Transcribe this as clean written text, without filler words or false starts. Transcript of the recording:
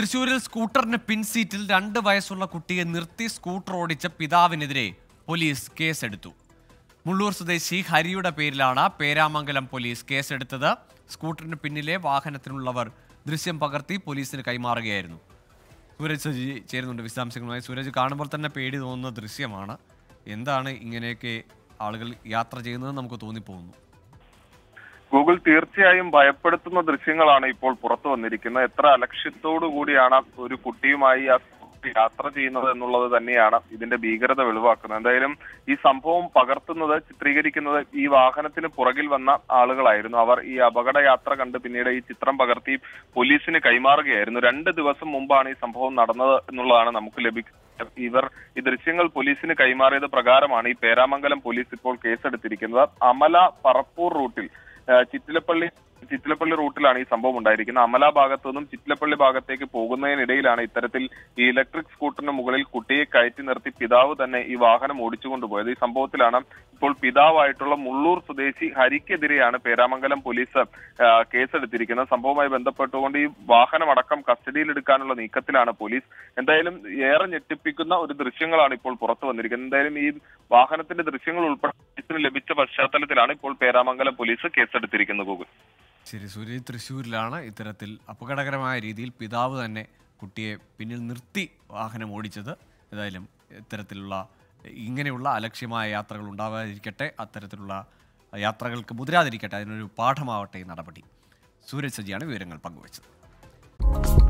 തൃശൂരിൽ സ്കൂട്ടറിന് പിൻസീറ്റിൽ 2 വയസ്സുള്ള കുട്ടിയെ നിർത്തി സ്കൂട്ടർ ഓടിച്ച പിതാവിനെതിരെ പോലീസ് കേസെടുത്തു. മുള്ളൂർ സ്വദേശി ഹരിയുടെ പേരിലാണ് പേരാമംഗലം പോലീസ് കേസെടുത്തത്. സ്കൂട്ടറിന് പിന്നിലെ വാഹനത്തിനുള്ളവർ ദൃശ്യം പകർത്തി പോലീസിന് കൈമാറുകയായിരുന്നു. സൂരജ് സജി ചേരുന്നുണ്ട് വിശദാംശങ്ങളുമായി. സൂരജ്, കാണുമ്പോൾ തന്നെ പേടി തോന്നുന്ന ദൃശ്യമാണ്. എന്താണ് ഇങ്ങനെയൊക്കെ ആളുകൾ യാത്ര ചെയ്യുന്നത് നമുക്ക് തോന്നിപ്പോകുന്നു. ഗൂഗിൾ തീർച്ചയായും ഭയപ്പെടുത്തുന്ന ദൃശ്യങ്ങളാണ് ഇപ്പോൾ പുറത്തു വന്നിരിക്കുന്നത്. എത്ര അലക്ഷ്യത്തോടു കൂടിയാണ് ഒരു കുട്ടിയുമായി ആ യാത്ര ചെയ്യുന്നത് എന്നുള്ളത് തന്നെയാണ് ഇതിന്റെ ഭീകരത വെളിവാക്കുന്നത്. എന്തായാലും ഈ സംഭവം പകർത്തുന്നത്, ചിത്രീകരിക്കുന്നത് ഈ വാഹനത്തിന് പുറകിൽ വന്ന ആളുകളായിരുന്നു. അവർ ഈ അപകട യാത്ര കണ്ട് പിന്നീട് ഈ ചിത്രം പകർത്തി പോലീസിന് കൈമാറുകയായിരുന്നു. 2 ദിവസം മുമ്പാണ് ഈ സംഭവം നടന്നത് എന്നുള്ളതാണ് നമുക്ക് ലഭിക്കുന്നത്. ഇവർ ഈ ദൃശ്യങ്ങൾ പോലീസിന് കൈമാറിയത് പ്രകാരമാണ് ഈ പേരാമംഗലം പോലീസ് ഇപ്പോൾ കേസെടുത്തിരിക്കുന്നത്. അമല പറപ്പൂർ റൂട്ടിൽ ചിറ്റിലപ്പള്ളി റൂട്ടിലാണ് ഈ സംഭവം ഉണ്ടായിരിക്കുന്നത്. അമല ഭാഗത്തു നിന്നും ചിറ്റിലപ്പള്ളി ഭാഗത്തേക്ക് പോകുന്നതിനിടയിലാണ് ഇത്തരത്തിൽ ഈ ഇലക്ട്രിക് സ്കൂട്ടറിന് മുകളിൽ കുട്ടിയെ കയറ്റി നിർത്തി പിതാവ് തന്നെ ഈ വാഹനം ഓടിച്ചുകൊണ്ടുപോയത്. ഈ സംഭവത്തിലാണ് ഇപ്പോൾ പിതാവായിട്ടുള്ള മുള്ളൂർ സ്വദേശി ഹരിക്കെതിരെയാണ് പേരാമംഗലം പോലീസ് കേസെടുത്തിരിക്കുന്നത്. സംഭവവുമായി ബന്ധപ്പെട്ടുകൊണ്ട് ഈ വാഹനമടക്കം കസ്റ്റഡിയിലെടുക്കാനുള്ള നീക്കത്തിലാണ് പോലീസ്. എന്തായാലും ഏറെ ഞെട്ടിപ്പിക്കുന്ന ഒരു ദൃശ്യങ്ങളാണ് ഇപ്പോൾ പുറത്തു വന്നിരിക്കുന്നത്. എന്തായാലും ഈ വാഹനത്തിന്റെ ദൃശ്യങ്ങൾ ഉൾപ്പെടെ പോലീസിന് ലഭിച്ച പശ്ചാത്തലത്തിലാണ് ഇപ്പോൾ പേരാമംഗലം പോലീസ് കേസെടുത്തിരിക്കുന്നത്. ഗൂഗിൾ ശരി, സൂര്യ, തൃശ്ശൂരിലാണ് ഇത്തരത്തിൽ അപകടകരമായ രീതിയിൽ പിതാവ് തന്നെ കുട്ടിയെ പിന്നിൽ നിർത്തി വാഹനം ഓടിച്ചത്. ഏതായാലും ഇങ്ങനെയുള്ള അലക്ഷ്യമായ യാത്രകൾ ഉണ്ടാവാതിരിക്കട്ടെ, അത്തരത്തിലുള്ള യാത്രകൾക്ക് മുതിരാതിരിക്കട്ടെ, അതിനൊരു പാഠമാവട്ടെ ഈ നടപടി. സൂരജ് സജിയാണ് വിവരങ്ങൾ പങ്കുവച്ചത്.